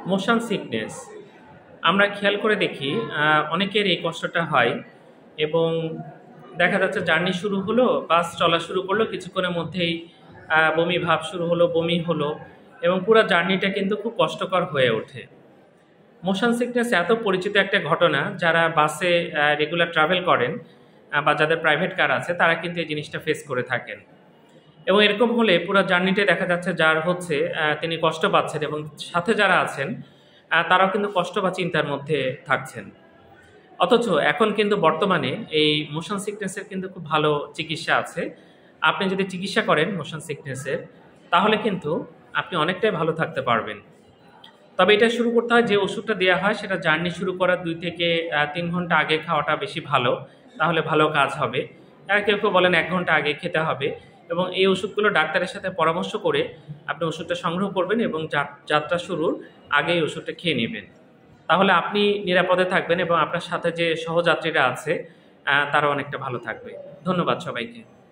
Motion sickness আমরা খেয়াল করে দেখি অনেকের এই কষ্টটা হয় এবং দেখা যাচ্ছে জার্নি শুরু হলো, বাস চলা শুরু করলো, কিছুক্ষণের মধ্যেই বমি ভাব শুরু হলো, বমি হলো এবং পুরো জার্নিটা কিন্তু খুব কষ্টকর হয়ে ওঠে। মোশন সিকনেস এত পরিচিত একটা ঘটনা, যারা বাসে রেগুলার ট্রাভেল করেন বা যাদের প্রাইভেট কার আছে তারা কিন্তু এই জিনিসটা ফেস করে থাকেন। এবং এরকম হলে পুরো জার্নিতে দেখা যাচ্ছে যার হচ্ছে তিনি কষ্ট পাচ্ছেন এবং সাথে যারা আছেন তারাও কিন্তু কষ্ট বা চিন্তার মধ্যে থাকছেন। অথচ এখন কিন্তু বর্তমানে এই মোশন সিকনেসের কিন্তু খুব ভালো চিকিৎসা আছে। আপনি যদি চিকিৎসা করেন মোশন সিকনেসের, তাহলে কিন্তু আপনি অনেকটাই ভালো থাকতে পারবেন। তবে এটা শুরু করতে হয়, যে ওষুধটা দেওয়া হয় সেটা জার্নি শুরু করার 2 থেকে 3 ঘন্টা আগে খাওয়াটা বেশি ভালো, তাহলে ভালো কাজ হবে। কেউ কেউ বলেন 1 ঘন্টা আগে খেতে হবে এবং এই ওষুধগুলো ডাক্তারের সাথে পরামর্শ করে আপনি ওষুধটা সংগ্রহ করবেন এবং যাত্রা শুরুর আগেই ওষুধটা খেয়ে নেবেন। তাহলে আপনি নিরাপদে থাকবেন এবং আপনার সাথে যে সহযাত্রীরা আছে তারা অনেকটা ভালো থাকবে। ধন্যবাদ সবাইকে।